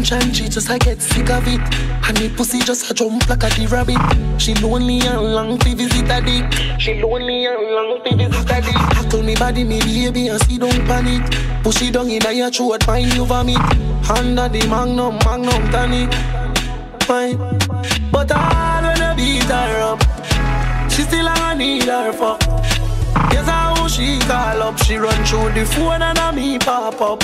attention, she just I get sick of it. And the pussy just a jump like a the rabbit. She lonely and long to visit a dick. She lonely and long to visit a dick. I told me body me baby and see don't panic. Push it down in your throat, find you vomit. Under the magnum tonic. Fine, but I wanna beat her up. She still I need her fuck. Guess how she call up. She run through the phone and a me pop up.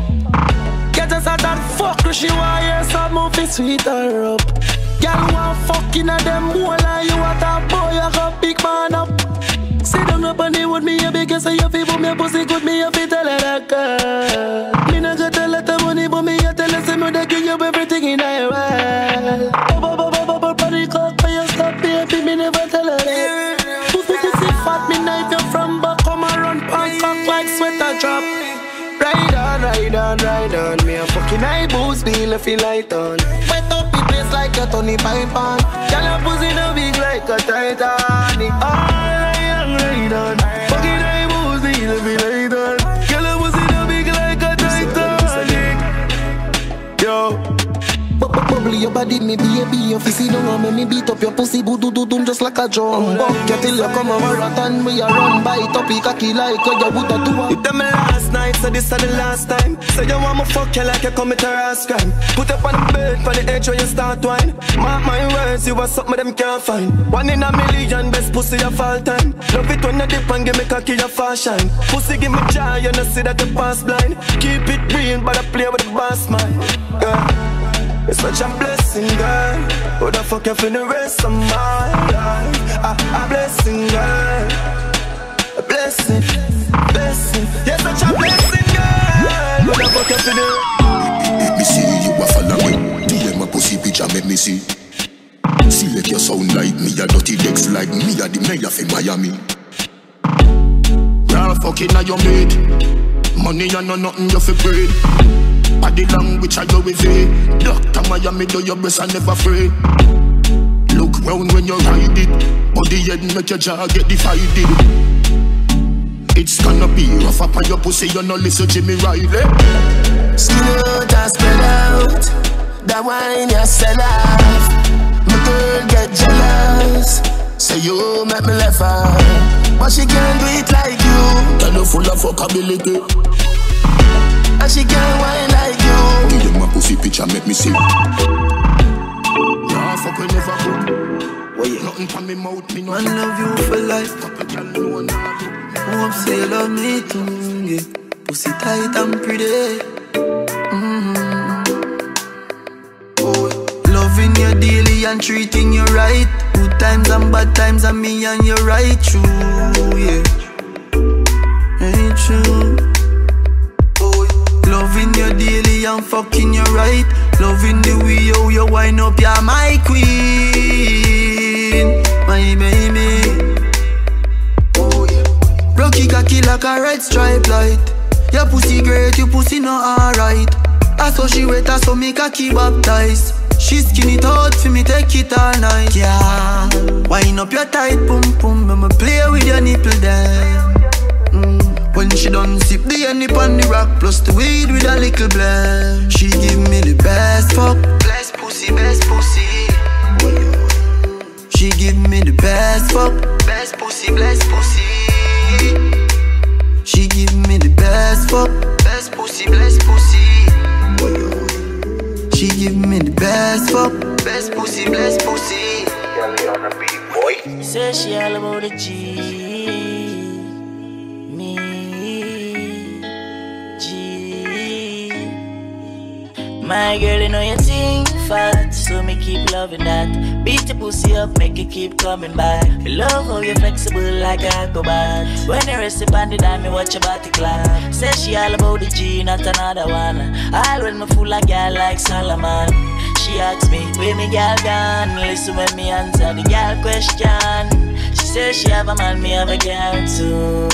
Get us at that fuck, she want hear some movie sweet her up. Girl want fucking at them more like you a top boy, you got big man up. Sit down up on the wood, me a big say you feel for me pussy good, me a fit tell her that girl. Me not gonna tell her the money, but me a tell her say me they give you everything in her world. Body cock for your stop, baby, me never tell her that. Pussy fat, me knife you from back, come and run pants cock like sweater drop. Ride on, me a fucking eye boost, me left it light on. Wet up the place like a Tony Pipe-on. Girl, your pussy no big like a Titanic. Ride on, fucking eye boost, me left it light on. Girl, your pussy no big like a Titanic. Yo. Bubbly your body, me baby. Your fizzy don't want me beat up your pussy, boo-doo-doo-doom just like a drum. Buck you till you come a marathon, we a run by topic cocky like you woulda do. You tell me last night, so this is the last time. So you want me fuck you like you commit a rash crime. Put up on the bed for the edge where you start wine. Mark my words, you are something them can't find. 1 in a million, best pussy of all time. Love it when you dip and give me cocky your fashion. Pussy give me joy, you know see that you pass blind. Keep it real, but I play with the boss man. It's such a blessing, girl. Who the fuck you for the rest of my life? A blessing, girl. A blessing. You're such a blessing, girl. Who the fuck you for the... Me see you a follow me. DM a pussy picture make me see. Select your sound like me, a dirty decks like me, a the mayor from Miami. Girl fucking a your mate. Money and no nothing you fi breed. Body language I go with it. Dr. Miami do your breast and never afraid. Look round when you ride it. Body head make your jaw get divided. It's gonna be rough up on your pussy, you no listen Jimmy Riley. Skin out and spread out. That wine you sell off. My girl get jealous. Say you make me laugh out. But she can't do it like you. Tell you full of fuckability. And she can't whine like you. Give them a pussy picture, make me see. Yeah, fuck we never go. Wait, nothing from me mouth, me no. I love you for life. Hope say you love me too, yeah. Pussy tight and pretty. Loving you daily and treating you right. Good times and bad times and me and you right true, yeah. Ain't true. Loving you daily and fucking you right. Loving the way how you wind up, you're my queen, my baby. Rocky cocky like a red stripe light. Your pussy great, your pussy not alright. I saw she wet, I saw me cocky baptized. She skin it out for me, take it all night. Yeah, wind up your tight pum pum. I'ma play with your nipple there. When she done sip the honey on the rock, plus the weed with a little blend. She give me the best fuck. Best pussy, best pussy. She give me the best fuck. Best pussy, best pussy. She give me the best fuck. Best pussy, best pussy. She give me the best fuck. Best pussy, best pussy. Kelly on the beat, boy. Say she all about the G. My girl, you know you think fat, so me keep loving that. Beat your pussy up, make it keep coming back. I love how you're flexible like a acrobat. When you rest upon the dime, me watch your body clap. Say she all about the G, not another one. All when me fool a girl like Solomon. She asks me, where me girl gone? Listen when me answer the girl question. She says she have a man, me have a girl too.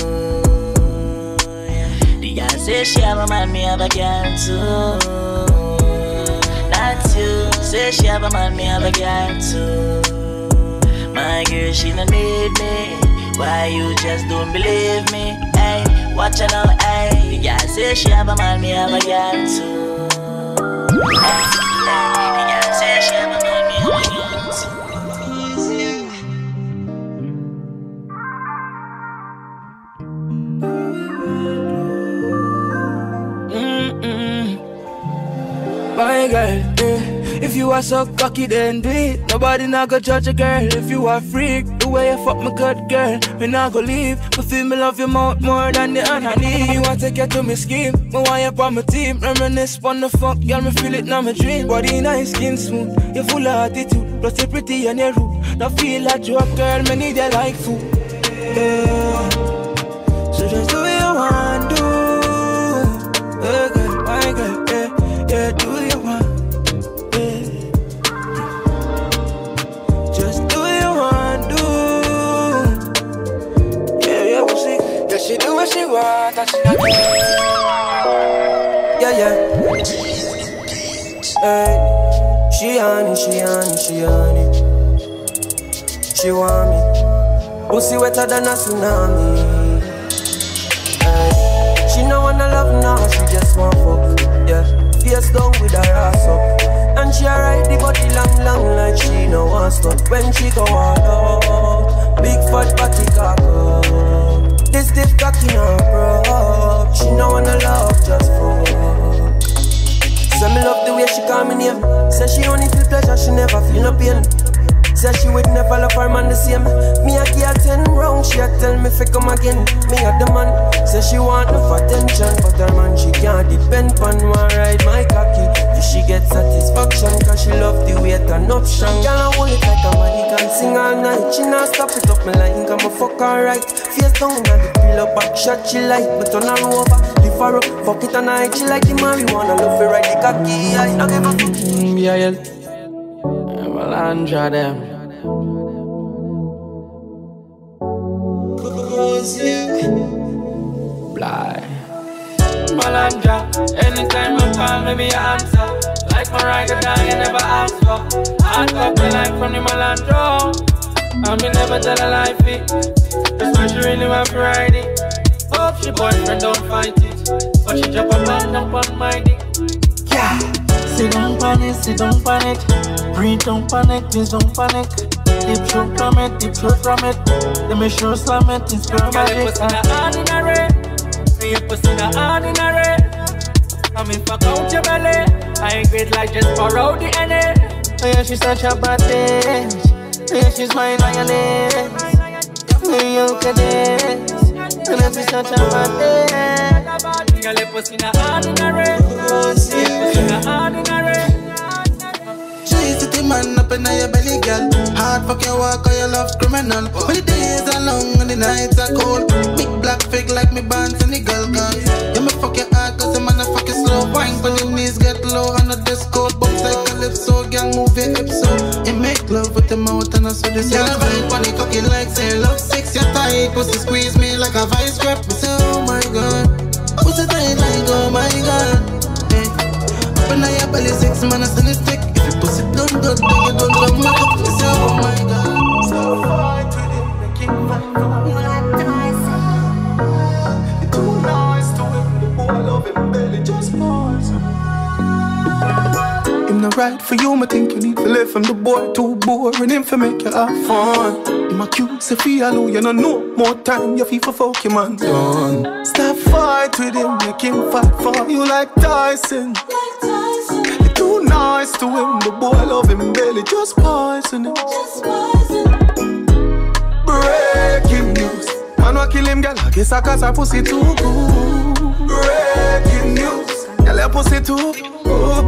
The girl says she have a man, me have a girl too. That's you. Say she have a man, me have a girl too. My girl, she don't need me. Why you just don't believe me? Hey, watch her now, hey. The girl say she have a man, me have a girl too. My girl, if you are so cocky, then do it. Nobody not go judge a girl. If you are freak, the way you fuck my good girl, me not go leave. But feel me love your mouth more than the honey. Me want to take you to me scheme, me want you on my team. Reminisce on the fuck, girl, me feel it now my dream. Body nice, skin smooth, you full of attitude. Plus you pretty and you rude. Now feel like you up, girl, me need you like food. So just do what you want to do. Girl, my girl, yeah, do what you want. Just do what you want to do. Yeah, we'll see. Yeah, she do what she want, and she not do. Yeah. Hey, she on it. She want me. Pussy wetter than a tsunami. Hey, she no wanna love now, she just want fuck. Yeah, face down with her ass up. And she ride the body long like she no want stop. When she go all out, big fat body cock up. This stiff cocky no bro. She no wanna love, just fuck. Say me love the way she call me name. Say she only feel pleasure, she never feel no pain. Say she would never love her man the same. Me a give her 10 rounds, she a tell me fi come again. Me a the man. Say she want enough attention, but her man she can't depend on one ride my cocky. If she get satisfaction, cause she love the way it turn up strong. Girl I hold it like a man, can sing all night. She not stop it up me like I'ma fuck her right. Face down and the pillow back shot she like. But turn her over, lift her up, fuck it and night. She like the marijuana, love her ride the cocky. I don't give a fuck. Yeah. Malandra them. Blind Malandra, anytime you call me, me answer. Like my rider down, you never ask for. Hard up me like from the Malandra. And me never tell a lie fit. That's why she really want to ride it. Hope she boyfriend don't fight it, but she drop a man up on my dick. Yeah. Sit down panic, breathe, don't panic, please don't panic. Deep throat from it, let me show slam it, it's girl magic. You pussy na ordinary, you pussy na ordinary. I mean fuck out your belly, I ain't great like just pour out the energy. Oh yeah, she's such a bad bitch, oh yeah, she's mine on your lips. Oh you can dance, and if she's such a bad bitch. Girl, you pussy na ordinary, you pussy na ordinary. City man up in your belly, girl. Hard fuck your walk or your love criminal. When the days are long and the nights are cold, big black fake like me bands and the girl guys. You me fuck your heart cause the man a fuck you slow. Wine when your knees get low and the dress code. Bounce like a calypso, girl move your hips so. You make love with the mouth and I saw this. Girl vibe when you cocky like say love sex. You tight, pussy squeeze me like a vice grip. Me say oh my god, pussy tight like oh my god. Hey, up in your belly 6 man I still is thick. Pussy don't you don't love my cup. You say oh my god. So fight with it, make him fight for me. You're too nice to him, the boy love him belly just pause. Him not right for you, me think you need to live from the boy too boring. Him for make you have fun. Him a cute, say feel you don't know more time. You feel for fuck your man done. Stop fight with him, make him fight for you like Tyson. Too nice to him, the boy love him belly just poison him. Breaking news, man wa kill him girl, I guess I cause her pussy too good. Breaking news, girl her pussy too good.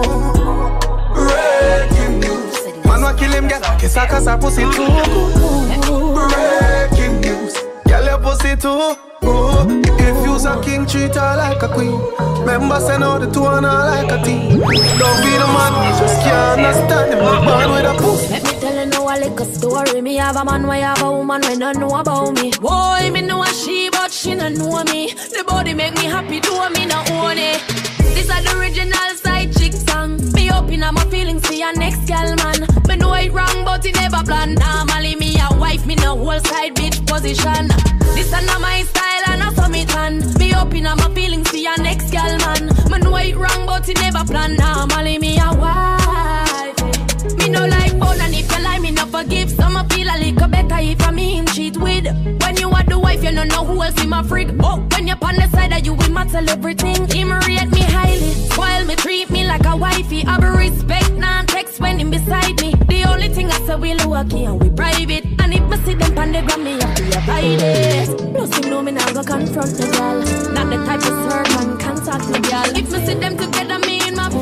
Breaking news, man wa kill him girl, I guess I cause her pussy too good. Breaking news, girl her pussy too good. If you's a king, treat her like a queen. Remember, say no, the two and her like a team. Don't be the man, you just can't understand him. Not born with a pussy. Let me tell you now a little story. Me have a man, why have a woman when don't know about me. Boy, me know a she, but she don't know me. The body make me happy, do me not own it. This is the original side chick song. Me open up my feelings for your next girl, man. Me know it wrong, but it never plan. Normally me a wife, me no whole side bitch position. This is not my style and I saw me tan. Me open up my feelings for your next girl, man. Me know it wrong, but out, it never plan normally. Me a wife. Me no like bone, and if you lie, me no forgive. Some a feel a little better if I me him cheat with. When you are the wife, you don't know who else in my frig. Oh, when you're on the side, you will matter everything. Him rate me highly, spoil me, treat me like a wifey. I be respect, non-text when him beside me. The only thing I say we lucky and we private. And if me see them pan the gram, me have to abide it. Plus you know me now go confront the girl. Not the type of third man can't talk the girl. If me see them together, me in my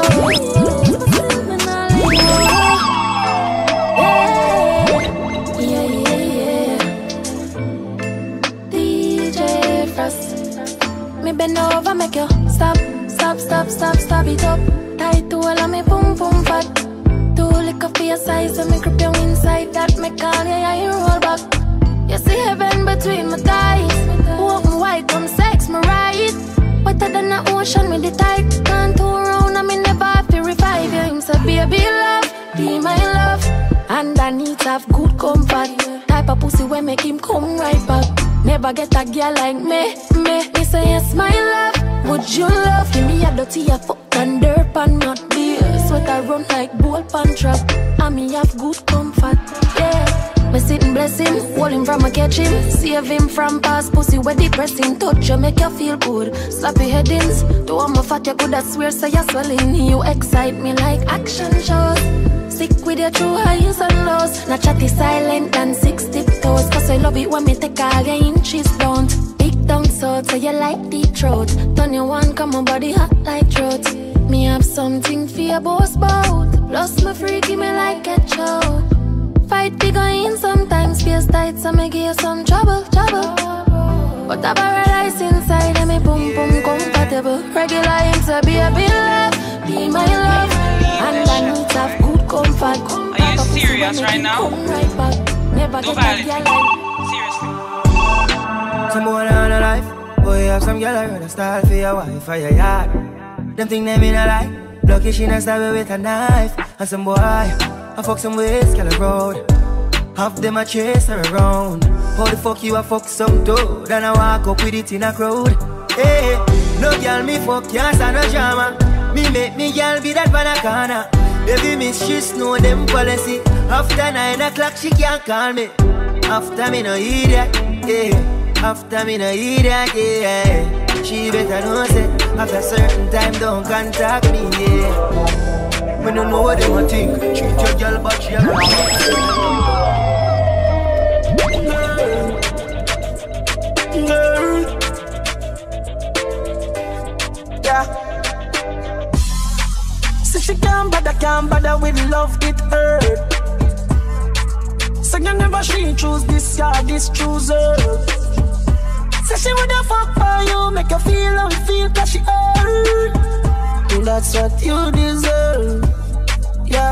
DJ Frost, me bend over, make you stop, stop, stop, stop, stop it up. Tight to all of me pum pum fat. Too liquor for your size, and me grip you inside. That me call you, yeah, you roll back. You see heaven between my thighs. Open wide, come sex me right. Wetter than the ocean with the tide. Can't turn around, and me never have to revive you. Him say, baby love, be my love. And I need to have good comfort. Type of pussy when make him come right back. Never get a girl like me. Me say yes, my love. Would you love? Give me a dirty a fuck and dirt and not beer. Sweater run like bull pan trap. And me have good comfort, yeah. Me sitting bless him, hold him from a catch him. Save him from past pussy where depressing. Touch you make you feel good. Sloppy headings. To all my fat you could have swear say you're swelling. You excite me like action shows. Stick with your true highs and lows. Not chatty silent and 6 tiptoes. Cause I love it when me take all your inches down. Big down so you like deep throat. Turn you on, come on body hot like throat. Me have something for your boss bout. Plus my freaky me like ketchup. Fight big in sometimes feels tight. So me give you some trouble. But a paradise inside and me boom boom comfortable. Regular him say baby love, be my love. And I need to have good comfort. Are you serious right now? Never no violence. Seriously. Some boy on a life. Boy, you have some girl I rather style for your wife for your yard. Them think them in a lie. Lucky she not stab with a knife. And some boy, I fuck some ways, girl road. Half them a chase her around. How the fuck you a fuck some dude? And I walk up with it in a crowd. Hey, no girl me fuck, can't stand no drama. Me make me girl be that banana. Baby miss, she know them policy. After 9 o'clock she can't call me. After me no idiot, yeah. After me no idiot, yeah. She better know say after certain time don't contact me, yeah. Me no know what they want think. Treat your girl but she a girl. Yeah. So she can't bother with love, it hurt. So you never she choose this, yeah, this choose her. So she woulda fuck for you, make you feel how you feel, cause she hurt. And that's what you deserve, yeah.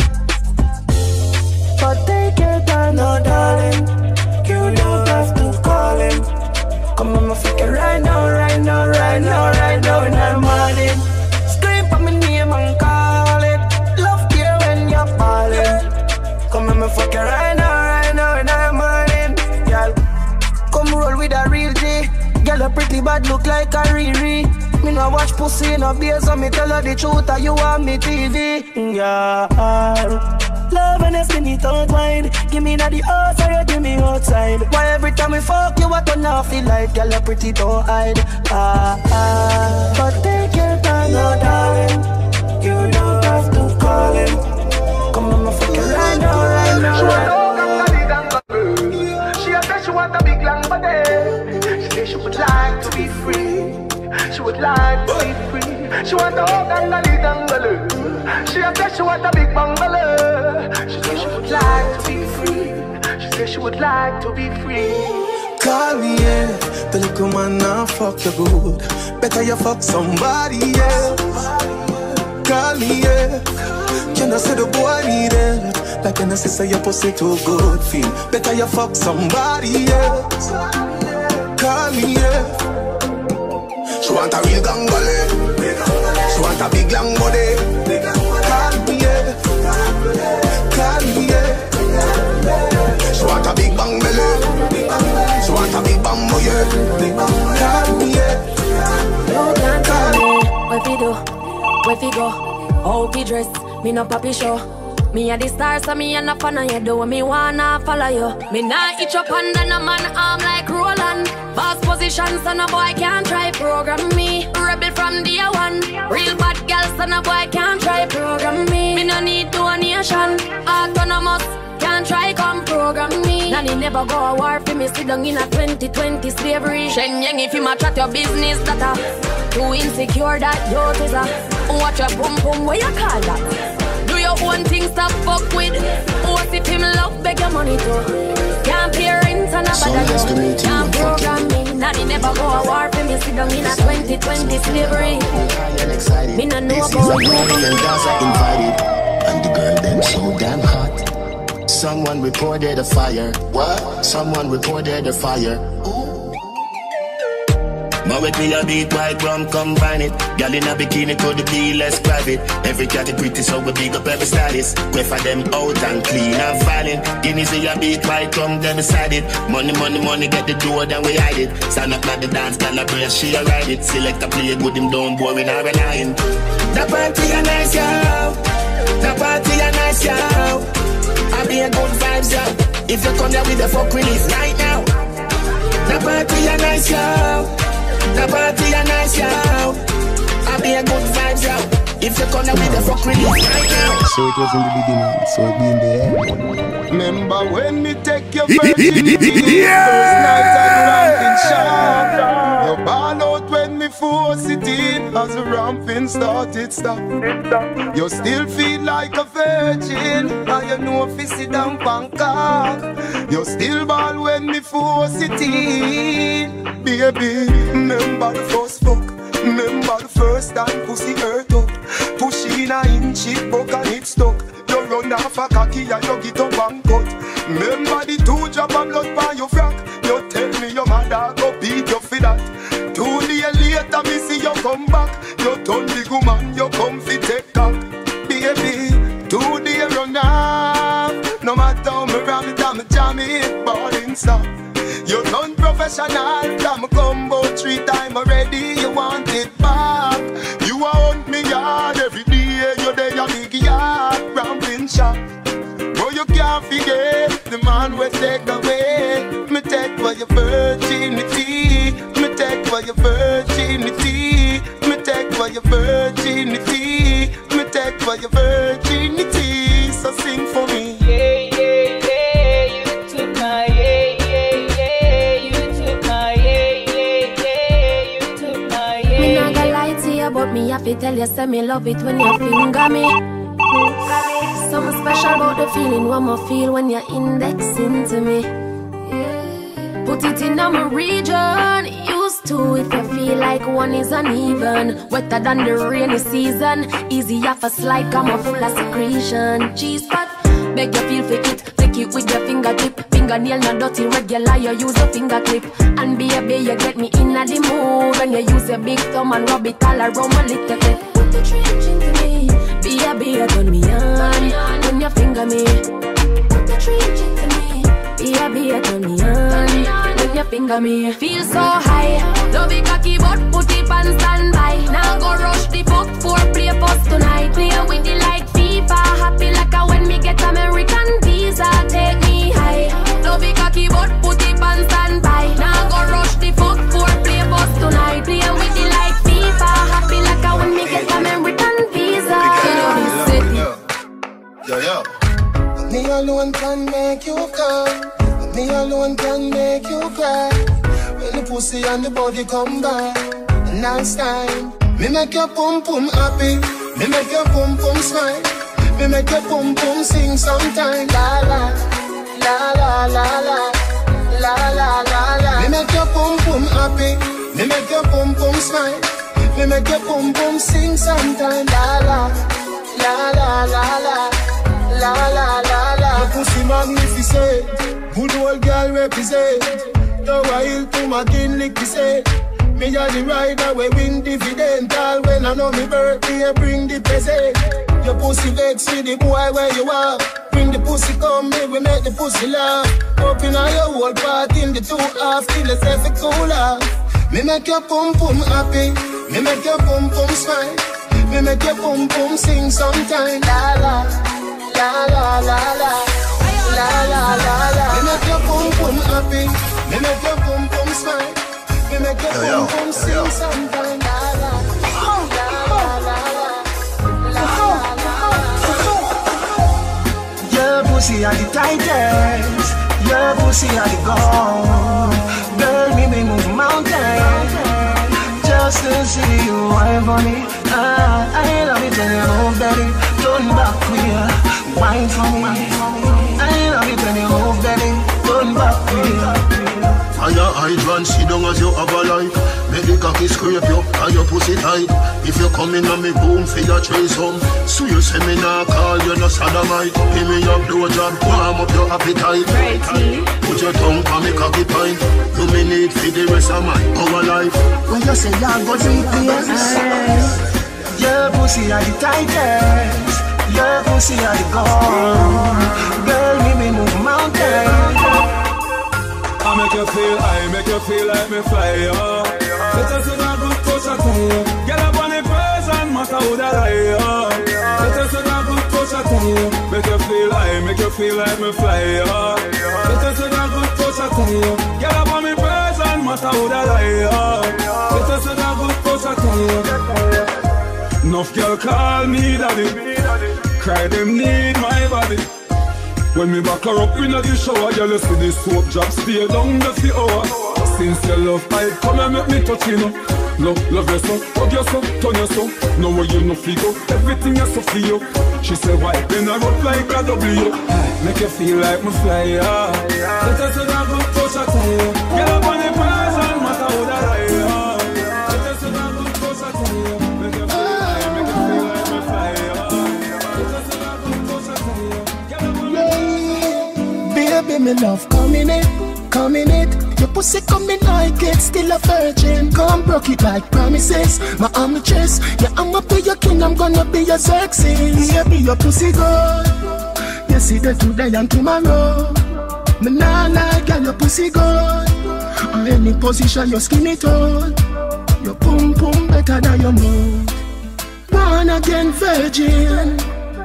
But take your time, no darling. You don't have to call him. Come on, my fucking right now, right now, right now, right now in the morning. Scream for my name and call it. Love you when you're falling. Come on, my fucking right now, right now in the morning. Girl, come roll with a real G. Girl, a pretty bad look like a Riri. Me no watch pussy in a beer, so me tell her the truth, or you want me TV. Yeah. Love and a skinny tongue wine. Give me that the house or you give me outside. Why every time we fuck you, I turn off the light. Girl, you pretty, don't hide. But take your time, no darling. You don't have to call him. Come on, my fucking right now, right now. She want she said she want a big long body. She said she would like to be free. She would like to be free. She want a hug and a little. She said she want a big bungalow. She said she would like to be free. She said she would like to be free. Call me, yeah. The little man now fuck you good. Better you fuck somebody else. Call me, yeah. Can I say the boy need it? Like can I say your pussy too good feel? Better you fuck somebody else. Call me, yeah. She want a real gangale. She want a big long body. Call me, yeah. Call me, yeah. She want a big bang belly. She want a big bamboo, yeah. Call me, yeah. You can't tell me what we do. we fi go. How we dress, me no papi show. Me a the star, so me a no fan of you. Do me wanna follow you. Me nah itch up under no man arm like Roland. Boss position, so no boy can't try program me. Rebel from day one. Real bad girl, so no boy can't try program me. Me no need donation. Autonomous, can't try come program me. Nanny never go a war for me. Sit down in a 2020 slavery. Shenyang if you ma chat your business, that too insecure that youth is a. Watch your boom boom, what you call that? Your own things to fuck with. What if him love beg your money too? Can't pay rent and a bother you. Can't program me. Nanny never go a war for me. Sit down in a 2020 slavery. Me no know about you. Invited, and the girl them so damn hot. Someone reported a fire. What? Someone reported a fire. Now with me a beat white rum, combine it. Girl in a bikini could be less private. Every cat is pretty, so we big up every stylist. Quay for them out and clean and violent. Guineas in a beat white rum, them beside it. Money, money, money, get the door, then we hide it. Stand up like the dance, girl a brace, she a ride it. Select a play good, him down, boring or relying. The party a nice, yo. The party a nice, yo. I be a good vibes, yo. If you come here with the fuck release right now. The party a nice, yo. The party a nice, yo. I be a good vibes, yo. If you come with the fuck release right now. So it was in the beginning, so it be in the end. Remember when me take your virginity? First night at ramping shop. You ball out when me force it in. As the ramping started stop. You still feel like a virgin. And you know if you sit down Bangkok. You still ball when me force it in. Baby, remember the first fuck. Remember the first time pussy hurt up. Push in a inch, it broke and it stuck. You run off a cocky and you get up and cut. Remember the 2 drop of blood by your frack. You tell me your mother go beat you for that. 2 days later me see you come back. You turn the woman, you come fi take cock. Baby, 2 days run off. No matter how me ram it and me jam it, ballin' stop. You done professional, come combo 3 times already, you want it back. You want me yard every day, you there a big yard, rambling shop. Oh, you can't forget the man will take away. Me take for your virginity, me take for your virginity, me take for your virginity, me take for your virginity. So sing for me. Yeah, yeah, yeah, you took my but me have to tell you, say me love it when you finger me. Something special about the feeling what me feel when you're indexing to me. Put it in my region. Used to if you feel like one is uneven. Wetter than the rainy season. Easy off a slide, come up full of secretion. Cheese pot, beg you feel for it. Take it with your fingertip. Fingernail not dirty, regular, you use a finger clip. And baby, you get me in the mood. When you use your big thumb and rub it all around my little bit. Put the trench into me. Baby, turn me on. When you finger me. Put the trench into me. Baby, turn me on. When you finger me. Feel so high. Love it cocky, but put it on standby. Now go rush the fuck for play post tonight. Play with it like FIFA. Happy like a when me get American visa. Take me high. Love it cocky, but put it on standby. Now go rush the fuck for play post tonight. Play with it like FIFA. Happy like a when me get American visa. Yo. Me alone can make you come. Me alone can make you cry. When the pussy and the body come back, nice time. Me make your pum pum happy. Me make your pum pum smile. Me make your pum pum sing sometime. La la, la la la la, la la la la. Me make your pum pum happy. Me make your pum pum smile. Me make your pum pum sing sometime. La la, la la la la, la la la la. The pussy magnificent. Good old girl represent. The wild to my kin lick the set. Me a the rider we win dividend. All when I know me birthday bring the present. Your pussy vex with the boy where you are. Bring the pussy come me we make the pussy laugh. Open all your whole part in the 2 half till it's every cool off. Me make your pum pum happy. Me make your pum pum smile. Me Me make your boom boom sing sometime. La la, la la la la, la la la la. Me make your boom boom happy. Me make your boom boom smile. Me make your boom boom sing sometime. La la, la la la la, la la. Your pussy are the tightest. Your pussy are the gold. Girl, me move mountains just to see you wine for me. I love it when you move, baby. Turn back queer, wine for me. I love it when you move, baby. Turn back queer. Fire hydrant, sit down as you have a life. Make the cocky scrape you, and your pussy tight. If you come in on me boom, for your trace home. So you say me nah call you no sodomite. Give me your blowjob, warm up your appetite. Put your tongue on me cocky pint. You me need for the rest of my our life. When you say you're go drink this, your pussy are the tightest. Your pussy are the gold. Girl, me move mountains. I make you feel like me fly, oh. Let us in a good touch, I tell you. Get up on the person, matter who that I, oh. Let us in a good touch, I tell you. Make you feel like me fly, oh. Let us in a good touch, I tell you. Get up on the person, matter who that I, oh. Let us in a good touch, I tell you. Enough girl call me daddy. Cry them need my body. When me back her up in the shower, girl, you see this soap drop, stay down the few hours. Since your love, I come and make me touch you, know. Love your son, hug your son, turn your son. Know where you no feel, everything is so for you. She said, why? Then I rock like a W. Make you feel like me fly, yeah. Let us in a good touch, I tell you. Get up on the person, matter who that I am. Let us in a good touch, I tell you. Make you feel like me fly, yeah. Let us in a good touch, I tell you. Baby, me love coming it. Your pussy coming like it's still a virgin. Come broke it like promises. My arm chest. Yeah, I'ma be your king, I'm gonna be your sexy. Baby, your pussy good. You see that today and tomorrow. Me nah like girl, your pussy good. On any position, your skinny tall. Your pum pum better than your move. Born again virgin.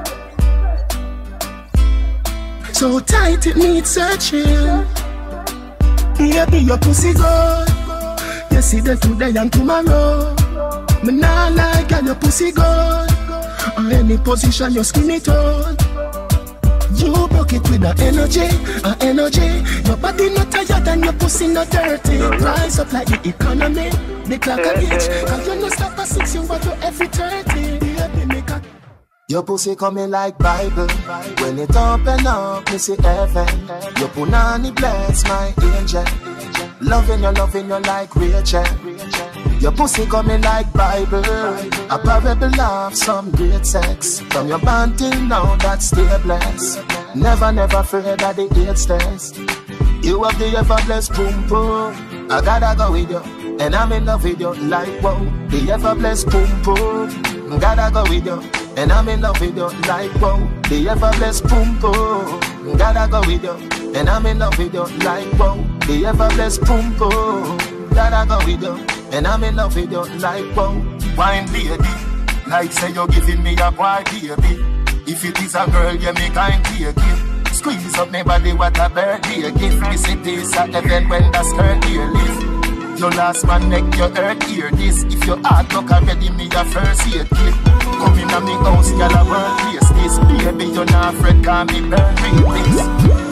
So tight it needs searching. Baby, your pussy good. You see that today and tomorrow. Me nah like girl, your pussy good. On any position, your skinny tall. You broke it with the energy. Your body not tired and your pussy not dirty. Rise up like the economy. Make like a bitch. Cause you no stop at 6, you want to every 30. Baby, make a your pussy coming like Bible. When it open up, me see heaven. Your punani bless my angel. Loving you like Rachel. Your pussy coming like Bible. A parable of some great sex. From your band till now, that's still blessed. Never afraid of the AIDS test. You have the ever blessed boom boom. I gotta go with you, and I'm in love with you like wow. The ever blessed boom boom. Gotta go with you, and I'm in love with you like wow. The ever blessed boom boom. Gotta go with you, and I'm in love with you like wow. The ever blessed boom boom. Gotta go with you, and I'm in love with you like wow. Wine lady, like say you're giving me a boy baby. If it is a girl, you make kind take it. Squeeze up my body, what a birthday gift. Me see this at heaven when the skirt here live. Your last man make your earth hear this. If your heart look already, me a first aid kit. Come in a me house, y'all a workplace this. Baby, you're not afraid, can me burn things.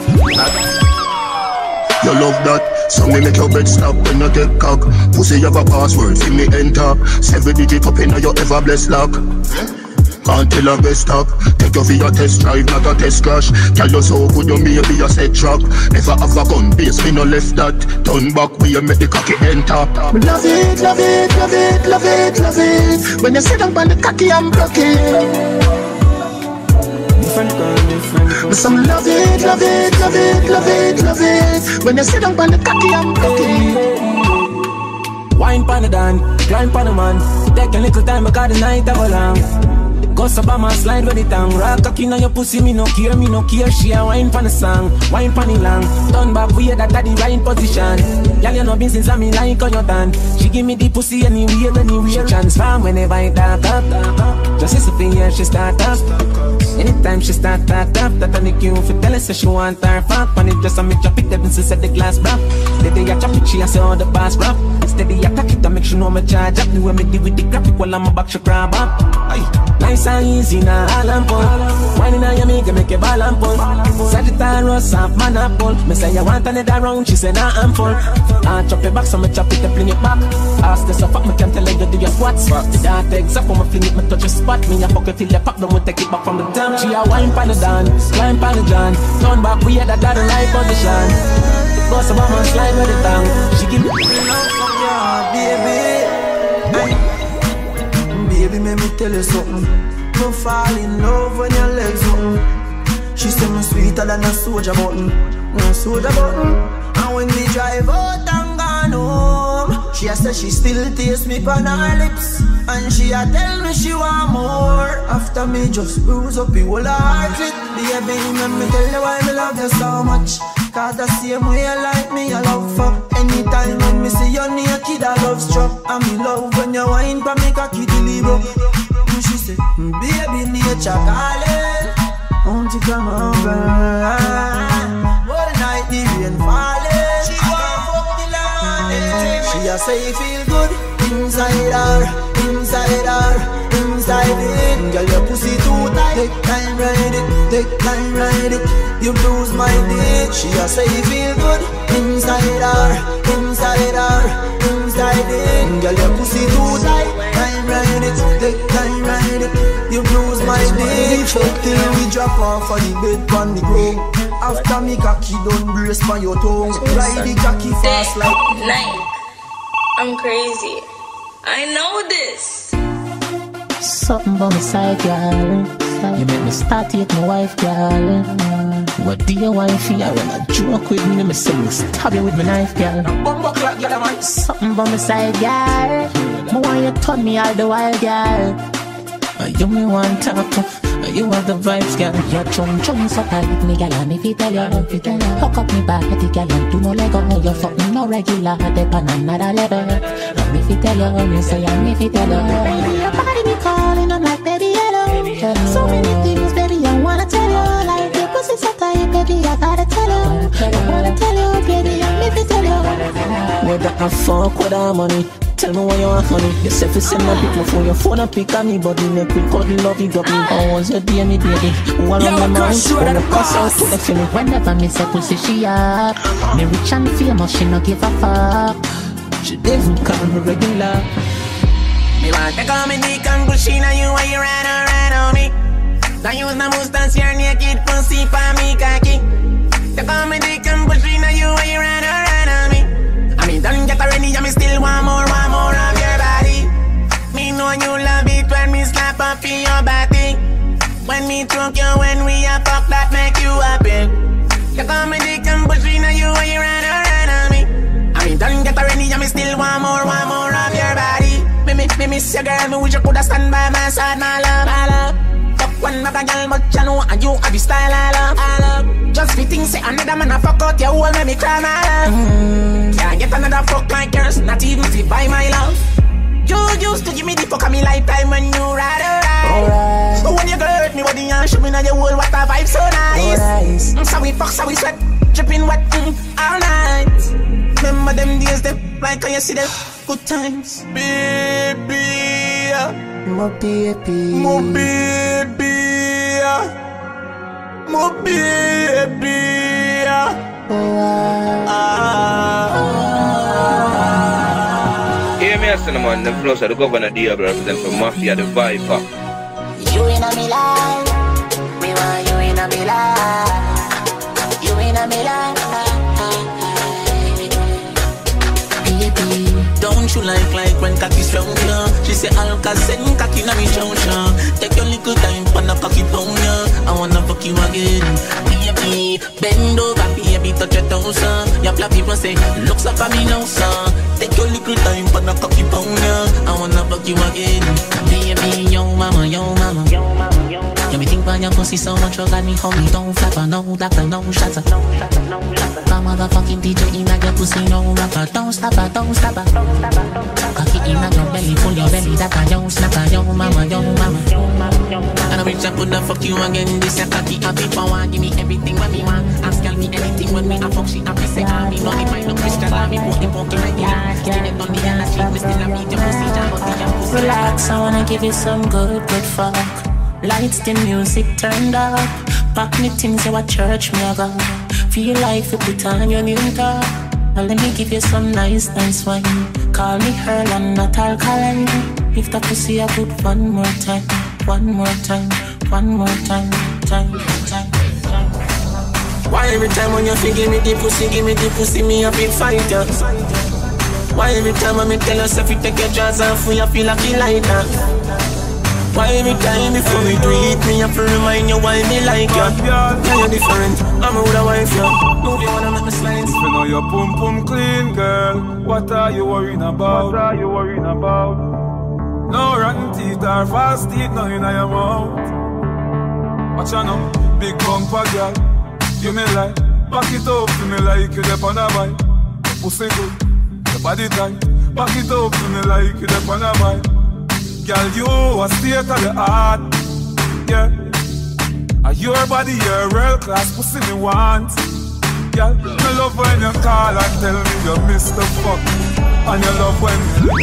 You love that, so me make your bed stop when you take cock. Pussy have a password, see me enter. 7 digit up in your ever blessed lock. Can't tell her best stop. Take you for your test drive, not a test crash. Tell you so good, you maybe a set trap. Never have a gun base, me no left that. Turn back, we make the cocky enter. Love it, love it, love it, love it, love it. When you sit down on the cocky, I'm broken. Some love it, love it, love it, love it, love it. When you sit down on the cocky, I'm broken. Wine pan the dan, climb pan the man. Take a little time because the night have a long. Cause Obama slide with the tongue. Rock cocky on your pussy, me no care. She a wine pan the song, wine pan the long. Turn back, we that the right position. Y'all you know business and me like on your tan. She give me the pussy anywhere. She transform whenever I dark up. Just as a finger, she start up. Anytime she start that up, that I make you for tell her say she want her fuck. And it just a make chop it up and she said the glass broke. The day I chop it, she a say all the pass broke. Steady attack it, I make sure no me charge up. The way me deal with the graphic while I'm a back, she grab up. Aye. Nice and easy now, all and pull. Whining on your make a ball and pull. Sagittarius, half man and pull. Me say you want another round, she say nah I'm full. I chop it back, so me chop it and fling it back. Ask the so fuck, me can't tell her you do your squats. The dart exact when me fling it, me touch your spot. Me a fuck it till you pop, then we take it back from the damn. She a wine pan the dance, climb pan the John. Turn back, we had that the right position. Boss of a man slide with the tongue. She give me love from ya, baby. Baby, make me tell you something. No fall in love when your legs open. She say me sweeter than a soldier button. No soldier button. And when we drive out and gone home, she a say she still taste me on her lips. And she a tell me she want more. After me just bruise up the whole heart clit. Baby, let me tell you why me love you so much. Cause the same way you like me, I love fuck. Anytime when me see you naked, I love struck. And me love when you whine pa me cocky deliver. And she say, baby, nature calling. Won't you come over? All night the rain falling. She want fuck the land. She a say feel good inside her, inside her, inside it. Girl, your pussy too tight. Take time ride it, take time ride it. You bruise my dick. She a say feel good inside her, inside her, inside it. Girl, your pussy too tight. Time ride it, take time ride it. You bruise my dick. Fuck till we drop off of the bed on the ground. After me cocky don't brace for your tongue. Ride the cocky fast like night. I'm crazy. I know this. Something by my side, girl. You make me start take my wife, girl. What do you want for you? When I joke with me say me stab you with my knife, girl. Something by my side, girl. I want you turn me all the while, girl. You me want talk to. You have the vibes, girl. Your chum so tight with me, girl. And if you tell you, hook up me body, girl. And do no Lego. You're fucking no regular, dep on another level. And if you tell you say, and if you tell you, your body be calling, I'm like, baby, hello. So many things, baby, I wanna tell you. Like, your pussy so tight, baby, I gotta tell you. I wanna tell you, baby, and if you tell you. Whether I fuck with our money. Tell me why you want money. You say fi send my pic, my phone, your phone a pic of me, body make me cuddle love you, got me. How was your day, me baby? One of my moms, when I pass out to the feeling. Whenever me say pussy, she up. Me rich and famous, she no give a fuck. She doesn't call me regular. Me want to call me dick and pussy, now you why you run on me. Now use my mustache, your naked pussy for me cocky. You call me dick and pussy, now you why you run on me. I mean, don't get already, and me still want more of your body. Me know you love it when me slap up in your body. When me choke you, when we a fuck, that make you happy. You call me dick and pussy, now you why you run on me. I mean, don't get already, and me still want more of your body. Me miss your girl, me wish you coulda stand by my side, my love. Fuck one other girl, but you know and you have the style I love. Just be things say another man a fuck out your whole, make me cry, my love. Can't get another fuck like yours, not even if you buy my love. You used to give me the fuck of me lifetime when you ride alright. But when you hurt me body and show me now your whole what a vibe so nice. So we fuck, so we sweat, dripping wet all night. Remember them days, them like how you see them good times. Baby, my baby, my baby, my baby. Hear me, Cinnamon, the flows of the governor Diablo represent for Mafia, the Viper. You in a me life, me want you in a me life. You in a me life. Don't you like when cocky strong, yeah? She say Alka send cocky na me junction. Take your little time for the cocky pound, yeah. I wanna fuck you again. Baby, bend over, baby, touch your toes, your flat people say, looks up at me now, son. Take your little time for the cocky pound, yeah. I wanna fuck you again. Baby, yo mama, yo mama, yo mama. your pussy so much, you got me homie. Don't flapper, no doctor, no shatter. My motherfucking DJ in your pussy, no rapper. Don't stop her, don't stop her. Cocky in your belly, pull your belly, that a young snapper, yo mama, yo mama. And I reach up and fuck you again. This a cocky happy power, give me everything when me want. Ask me anything when me a fuck she happy. Say I me no if I no Christian, I me put the poking right here. Still it on the energy, me still a beat your pussy, jam out the pussy. Relax, I wanna give you some good fuck. Lights, the music turned up. Pack me things, you a church, me a go. Feel like you put on your new car. Now let me give you some nice wine. Call me her and not alkaline. If the pussy I put one more time. Why every time when you feel give me the pussy, me a big fighter. Why every time when me tell yourself you take your jaws off, you feel like you like that? Why every time before we do it, me have to remind you why me like you? Yeah, you're different, I'm a older wife, yeah. Move you wanna make me slide. If you know your pum pum clean, girl, what are you worrying about? No rotten teeth or fast teeth, no in your mouth. Watch out now, big bumper girl, you me like. Back it up to me like you dep on a bike. Pussy good, your body tight. Back it up to me like you dep on a bike. Girl, you a state of the art, yeah. Your body, your real class pussy me want. Girl, me love when you call and tell me you miss the fuck. And you love when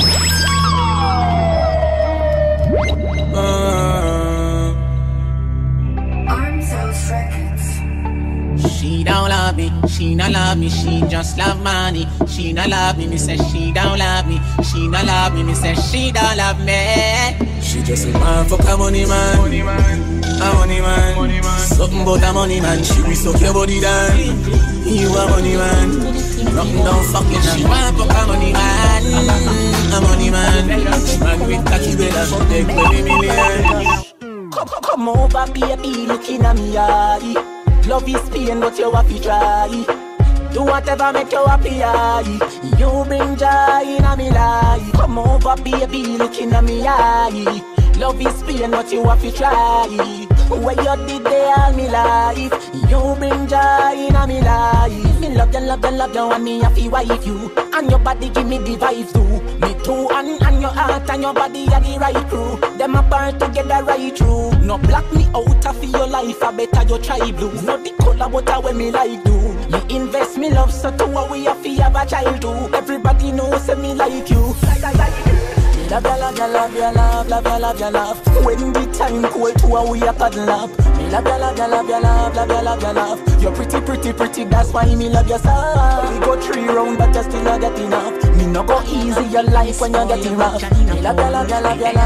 Arms out records. She don't love me, she not love me, she just love money. She not love me say she don't love me. She not love me say she don't love me. she just a man fuck a money man. A money man. Something about a money man. She be suck your body down. You a money man. Nothing don't fucking. She want fuck a money man. A money man. Man with cocky belly, she take 20 million. Come over, baby, looking at me eye. Love is pain, but you have to try. Do whatever make you happy, aye. You bring joy in a me life. Come over, baby, looking at me eye. Love is pain, but you have to try. What you did there all me life. You bring joy in a me life. Me love you, and me have to wife you. And your body give me the vibe too. Me too, and your heart and your body are the right crew. Them apart together right through. No block me out of your life, I better you try blue. Not the color, but I when me like do. Me invest me love, so to what we have to have a child too. Everybody knows say me like you. Love ya, love ya. When the time cold to a we a paddle up. Me love ya. You're pretty, that's why me love ya so. We go 3 rounds, but you still not get enough. Me no go easy your life when you're getting rough. Me love ya. Me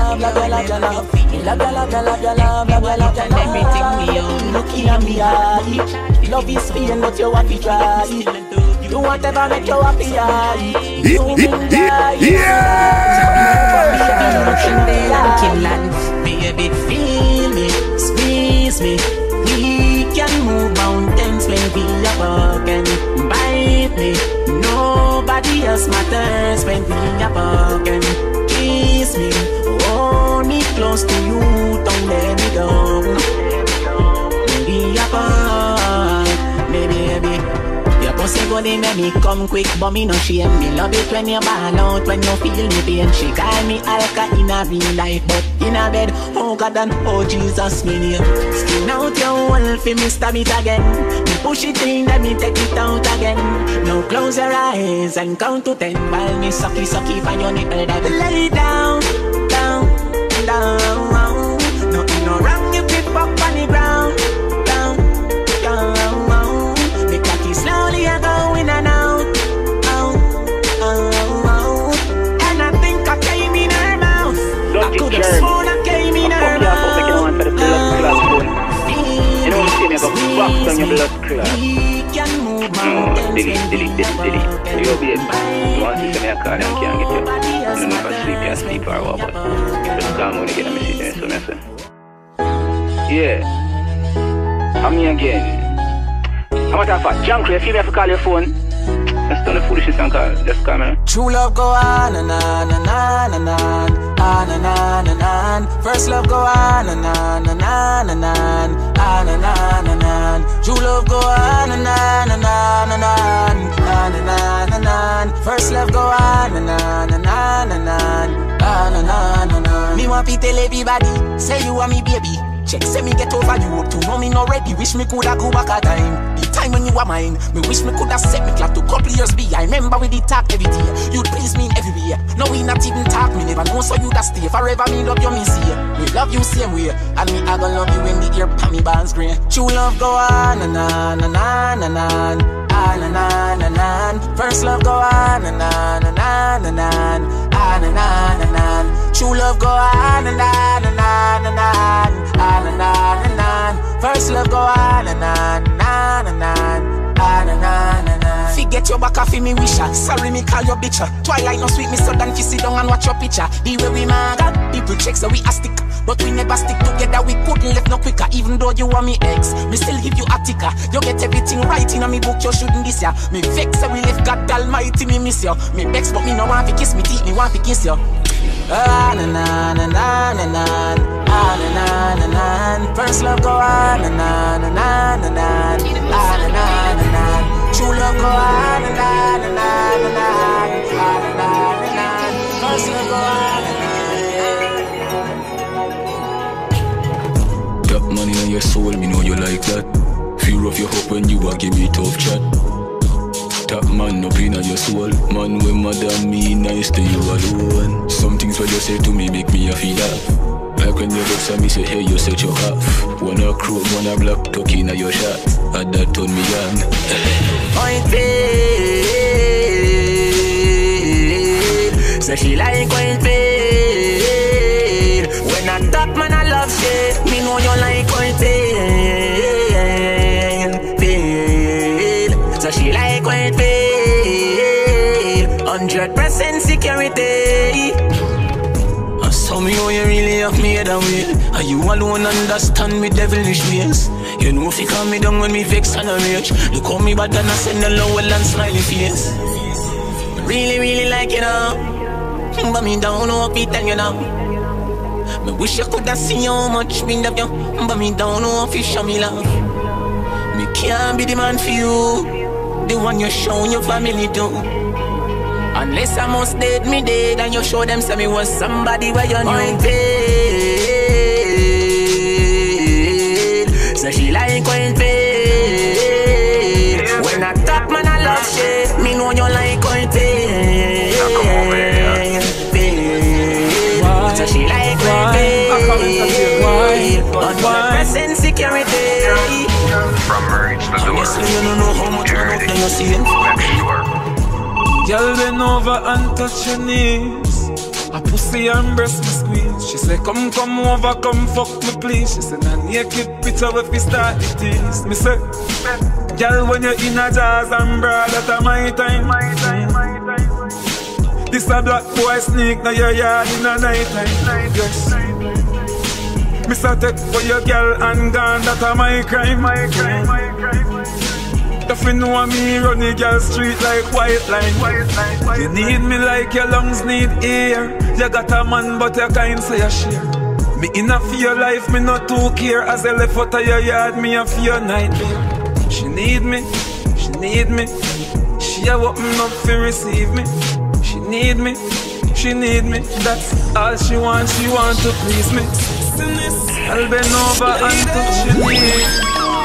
love ya. Everything we own, looking at me eye. Love is pain, but you have to try. Do whatever make you happy, you bring Baby, feel me, squeeze me. We can move mountains when we are walking. Bite me, nobody else matters when we are walking. Kiss me, hold me close to you, don't let me go. We are walking, baby. Pussy go dey make me come quick, but me no shame. Me love it when you ball out, when you feel me pain. She call me Alka in a real life, but in a bed, oh God and oh Jesus, me name. Skin out your hole fi me stab it again. Me push it in, then me take it out again. Now close your eyes and count to 10 while me sucky for your nipple. That lay down. Nothing no wrong, you pick up on the ground. Slowly I go in and out, and I think I came in her mouth. I could have sworn I came in her mouth. You know what I'm saying? I got fucked on your blood clot. Delete. You'll be able to want to send me a card and can't get you. I don't know if I sleep or what, but just calm when you get a message there, so I say. Yeah, I'm me again. I'm a talk for John Cray, if you have to call your phone, just don't the foolishness and call, just call me. True love go on and on and on and on. on and on and on. First love go on and on and on and on. On and on and on. True love go on and on and on and on. On and on and on. First love go on and on and on and on. On and on and on. Me want to tell everybody, say you are me baby. Check, say me get over you up to know me not ready. Wish me coulda go back a time. The time when you were mine. Me wish me coulda set me clock to couple years be. I remember we did talk every day. You'd please me everywhere. No we not even talk. Me never know so you da stay forever. Me love you me see. Me love you same way. And me I gonna love you when the ear pan me bands green. True love go on and on and on and on. On and on and on. First love go on and on and on and on. On and on and on. True love go on and on and on and on. On and on and on. First love go on and on and on and on. On and on and on. Forget your back off me wisher. Sorry me call your bitcher. Twilight no sweet me so than you sit down and watch your picture. The way we mad, people check so we a stick. But we never stick together, we couldn't left no quicker. Even though you are me ex, me still give you a ticker. You get everything right in a me book, you shouldn't this year. Me vex so we left God Almighty, me miss you. Me vex but me no want to kiss me teeth, me want to kiss you. On and on and on and on. On and on and on. First love go on and on and on and on. On and on and on. True love go on and on and on and on. On and on and on. First love go on and on. That money on your soul, me know you like that. Feel rough your hope when you a give me tough chat. That man up in your soul. Man when mother me nice to you alone. Some things what you say to me make me a feel that. Like when you look at me say hey you set your half. Wanna crow, wanna black tuck in your shot. And that turn me on. Point fade. So she like point fade. When I talk man I love shit. Me know you like point fade. So she like point fade. 100% security. Tell me how you really have made a way. Are you alone understand me devilish ways? You know if you calm me down when me vex and a rage. Look how me bad and I send a low and smiley face. Really, really like you now. But me down no fit and you now. Me wish I could have seen how much me love you. But me down no if you show me love. Me can't be the man for you. The one you show your family to. Unless I must dead me dead and you show them say me was somebody where you know paid. So she like when paid. When I talk man I love shit. Me know you like when paid. So she like when paid. 100% security. From merge to the world. You don't know how much work you see. Girl bend over and touch your knees. A pussy and breast me squeeze. She say come over, come fuck me please. She say na naked picture if we start the tease. Me say, girl when you're in a jazz and bra that my time. This a black boy sneak now your yard in a night time. Yes. Me say take for your girl and gone that a my crime. If you know me run the girl street like white line. You need me like your lungs need air. You got a man but you can't say a share. Me in a fear life, me not too care. As I left out of your yard, me a fear nightmare. She need me, she need me. She a open up to receive me. She need me, she need me. That's all she want to please me. I'll bend over and touch your knee.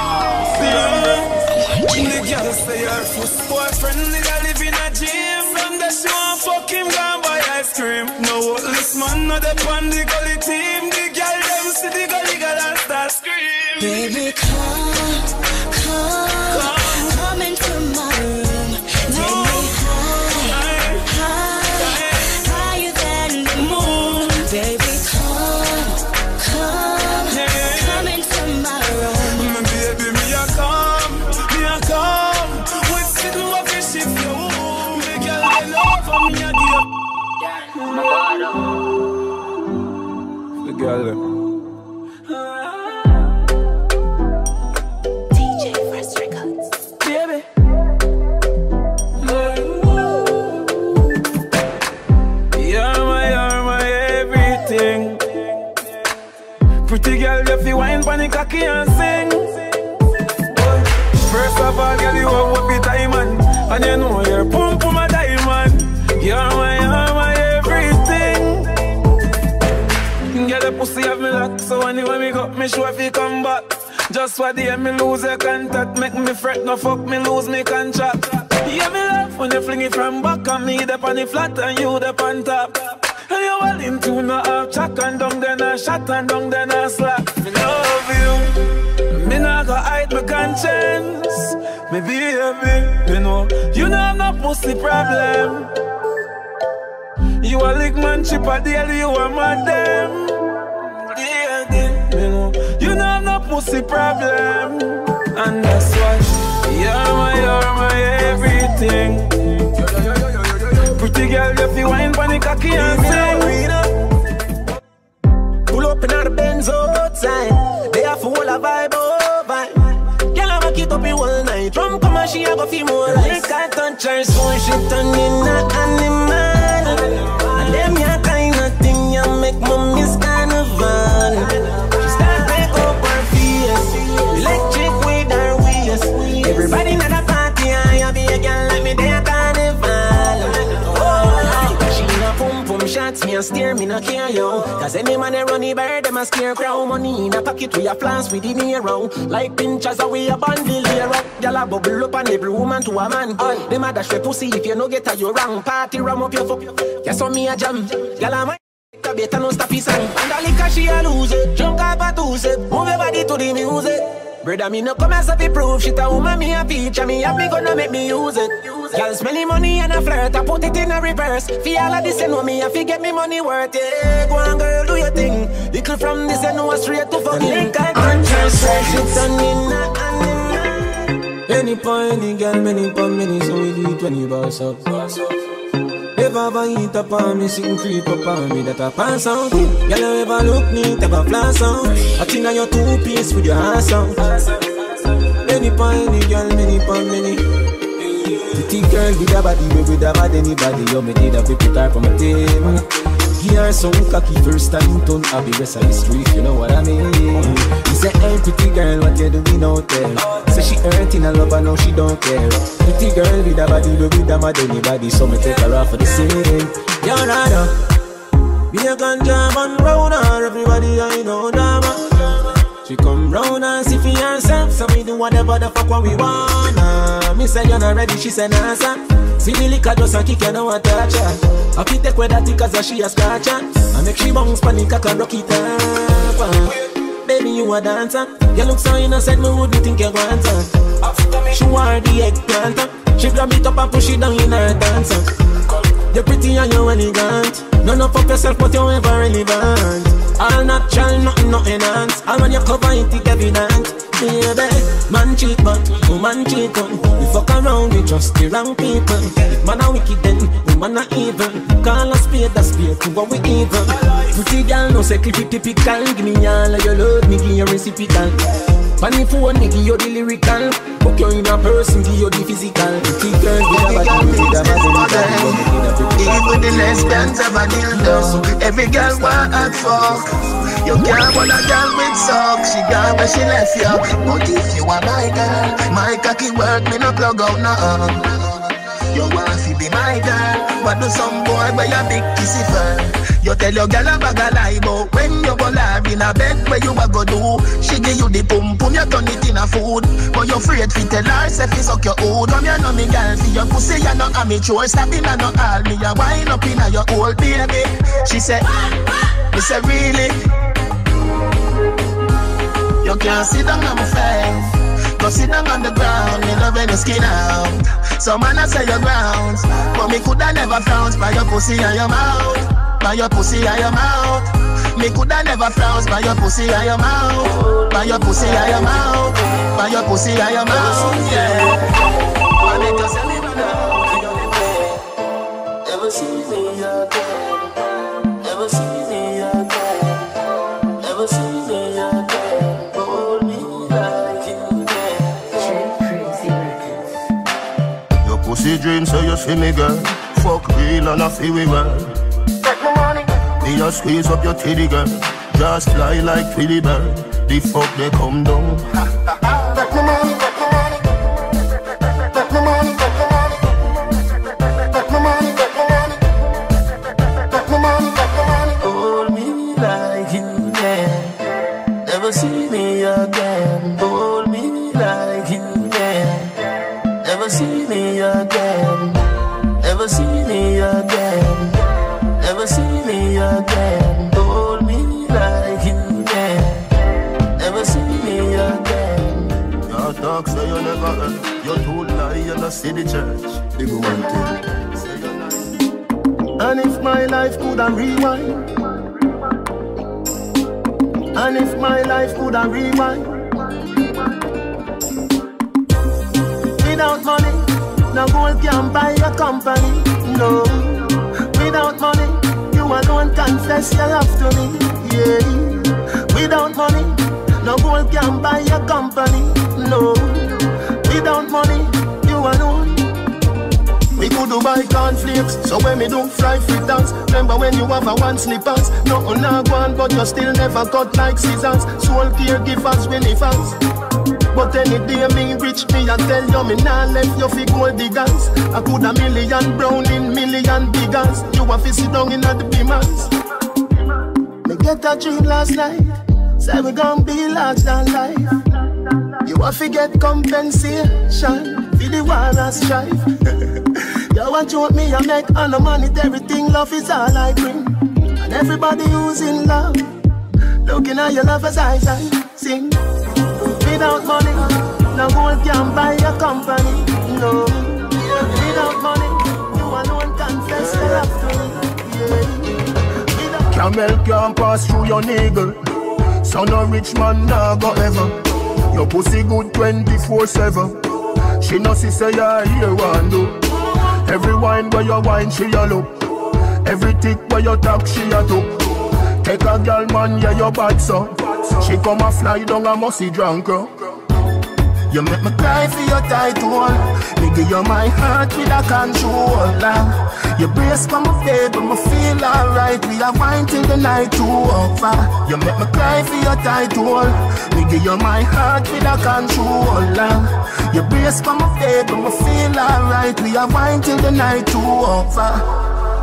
The girl say her first boyfriend nigga live in a gym. From the she want fuck him, gone buy ice cream. No this man not the pan the gully team. The girl them see the gully girl and start scream. Baby come into my room. Take me higher than the moon. Baby come into my room. Baby me a come. We sit and walk and shift your home. The girl they love for me a dear. The girl DJ Fresh Records. Baby. You're my everything. Pretty girl, you fi wine pon the cocky and sing. First of all, girl, you have what be diamond, and you know you're pump my diamond. You're my everything. Girl, the pussy have me locked, so anyway me got me sure if you come back. Just for the me lose your contact, make me fret, no fuck me lose me contract. Yeah, me love when you fling it from back, and me up on the flat and you up on top. And you all into no half chat and down then a shot and down then a slap. Me love you, me not go hide my conscience. Me baby, you know you don't have no pussy problem. You a lick man chip a deal, you a madam. Yeah, you know you don't have no pussy problem. And that's why you're my everything. Pretty girl, you fi wine pon the cocky and sing. Pull up in the Benz outside. They have full of vibe, oh vibe. Girl, I walk it up in all night. From come and she a go feel more like. Lick I touch her, so she turn in a animal. And them ya kind of thing ya make mommy's carnival. She start break up her face, electric with her waist. Everybody in the party, I be a girl like me, they a carnival. Shots me and steer me no care yo. Cause any man they run the bird them a scare crow. Money in a pocket we a flans with the Nero. Like pinchers away a bundle hero. Y'all a bubble up and every woman to a man. Them a dash we pussy if you no get a you wrong. Party ram up your fuck. Yes on me a jam. Y'all a my better no stop his song. And the liquor she a lose it. Junk up a tooth it. Move your body to the music. Brother, me no come as a proof. Shit a woman me a feature. Me have me gonna make me use it. Girl spending money and a flirt, I put it in a reverse. Feel all of this and know me, I get me money worth. Yeah, go on girl, do your thing. Little from this and know straight to fucking. Any point, any girl, many pon many, so we do it when you boss up. If I ever eat up on me, sitting creep up on me, that I pass out. Girl, you ever look neat, ever flash out. I think on your two-piece with your ass out. Any point, any girl, many pon many. Pretty girl with a body, we with a bad anybody. You me need a people type on my table. Here some cocky first time turn up the rest of the street, you know what I mean? He said, hey pretty girl, what you doing out there? Say she hurting a love and now she don't care. Pretty girl with a body, we with a mad anybody. So me take her off for the scene. You're not be a ganja man round her, everybody I know dama. She come round and see for herself, so we do whatever the fuck what we wanna. Me say you're not ready, she say nah sir. See the liquor just a kick you know what touch her. I fit take with that cause she a scratch her. I make she bounce panic I can rock it up. Baby you a dancer, you look so innocent me wouldn't think you want her. She want the eggplant, she grab it up and push it down in her dancer. You're pretty and you're elegant. None of yourself but you're ever relevant. All natural, nothing enhanced. And when you cover it, it's evident. Baby, man cheat but woman cheat on. We fuck around, we trust the wrong people. If man a wicked then, woman a evil. Call a spade, to what we evil. Pretty girl, no say clip typical. Give me all of your love, me give you reciprocal. Funny phone, me give you the lyrical. Book you in a person, give you the physical. Pretty girl, give a body, even the lesbians have a dildo. Every girl want a fuck. You can't want a girl with socks. She gone but she left you. But if you are my girl, my cocky work, me no plug out no. You want to be my girl, but do some boy by a big kissy fur. You tell your girl a bag a lie, but when you go live in a bed, where you a go do? She give you the pum pum, you turn it in a food. But you afraid to tell her, say fi suck your hood. Come you know me girl, for your pussy you no amateur. Stop in a no all, me a wind up in a your old baby. She say, me say really? You can't sit down on my face. Go sit down on the ground, me love when you skin out. So man I say your grounds, but me coulda never flounce by your pussy and your mouth. By your pussy and your mouth. Me coulda never flounce by your pussy and your mouth. By your pussy and your mouth. By your pussy and your mouth. Yeah. I make you say me brother, you don't play. Ever see me again? Ever see me again? Ever see me again? Hold me like you can. Your pussy dream so you see me girl. Fuck real and I feel we well. Take my money. Me just squeeze up your titty girl. Just fly like Twilly bird. The fuck they come down. Take my money, take my money. Take my money, take my money. Take my money, take my money. Take my money, take my money. Hold me like you, yeah. Never see me again. Hold me like you, yeah. Never see me again. Never see me again. Never see me again. Hold me like you, yeah. Never see me again. Your talk say you never heard. You told lie, you don't see the church. They go one thing. Say you're nice. And if my life could have rewind. And if my life could have rewind. Without money, no gold can buy a company. No. Without money, you alone confess your love to me. Yeah. Without money, no gold can buy a company. No. Without money, you alone. We could do buy cornflakes, so when me do fry fritters. Remember when you have a one slippers. Nothing not one, but you still never cut like scissors. Soul caregivers, winners. But any day me rich me and tell you me nah left you fi gold diggers. I could a million brown in million biggers. You have to sit down in the beamers. Me get a dream last night. Say we gon' be large than life. You have to get compensation for the war and strife. You want to me I make all the money, everything love is all I bring. And everybody who's in love, looking at your lover's eyes I sing. Without money, no gold can buy a company. No. Without money, you alone confess the love to me. Yeah. Camel can't pass through your niggle. Son of rich man nah go ever. Your pussy good 24/7. She no see say you here one do. Every wine where you wine she a look. Every tick where you talk she a took. Take a girl man yeah you bad so. She come a fly down a musty drunk. You make me cry for your title. Me give you my heart with a controller. You brace for my baby, me feel alright. We are wine till the night too over. You make me cry for your title. Me give you my heart with a controller. You brace for my baby, me feel alright. We are wine till the night too over.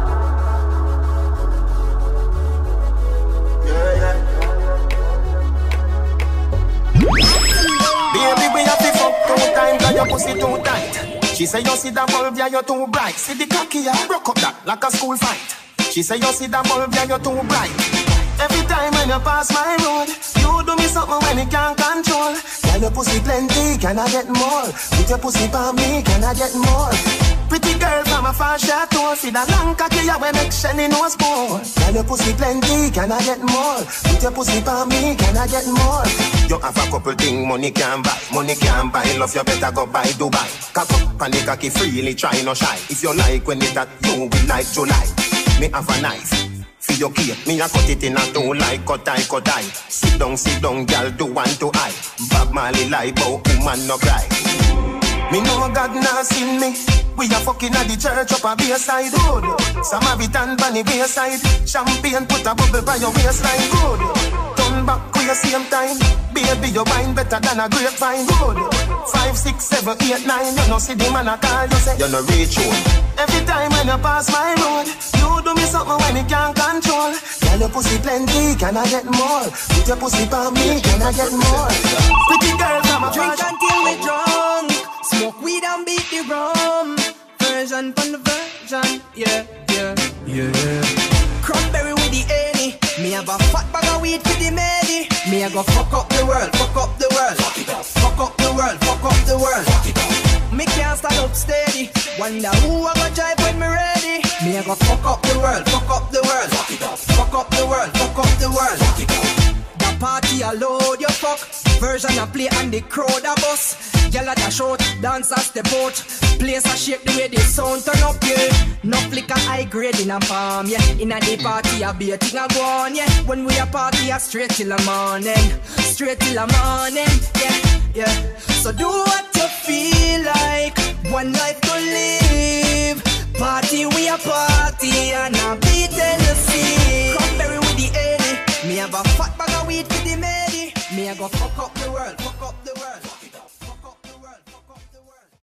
Baby, we have to fuck 2 times and your pussy too tight. She say you see that bulb, yeah, you're too bright. See the cocky, yeah, broke up that like a school fight. She say you see that bulb, yeah, you're too bright. Every time when you pass my road, you do me something when you can't control. Can your pussy plenty, can I get more? Put your pussy for me, can I get more? Pretty girl from a far chateau, see that long cocky, yeah, we make Shelly nose bone. Can your pussy plenty, can I get more? Put your pussy for me, can I get more? You have a couple things money can buy. Money can buy, love you better go buy Dubai. Cock up and the cocky freely, try no shy. If you like when it that, you will like July. Me have a knife. For your cake, me a cut it in a two like cut eye. Sit down, girl, do one to eye. Bob Marley lie, but woman no cry. Me know God not seen me. We a fucking at the church up a bayside. Good. Samaritan pan the bayside. Champagne put a bubble by your waistline. Good. Turn back to your same time. Baby, your wine better than a grapevine. Good. 5, 6, 7, 8, 9. You no see the man a call, you say you no reach home. Every time when you pass my road, you do me something when you can't control. Girl, your pussy plenty, can I get more? Put your pussy for me, can I get more? Pretty girl from a drink until we drunk. Smoke weed and beat the rum. Version from the version, yeah. Cranberry with the Annie. Me have a fat bag of weed for the Medi. Me a go fuck up the world, fuck up the world. Fuck up the world, fuck up the world. Me can't stand up steady. Wonder who I go drive when me ready. Me a go fuck up the world, fuck up the world. Fuck up the world, fuck up the world. The party a load, you fuck. Version a play and the crowd a bust. Gyal a dash out, dance a step out. Place a shake the way the sound turn up, yeah. No flicker high grade in a palm, yeah. In a the party a be a thing a go on, yeah. When we a party a straight till the morning. Straight till the morning, yeah. So do what you feel like. One life to live. Party we a party and a beat Tennessee. Cranberry with the Eddie. Me have have a fat bag of weed for the lady. Me I go fuck up the world, fuck up the world.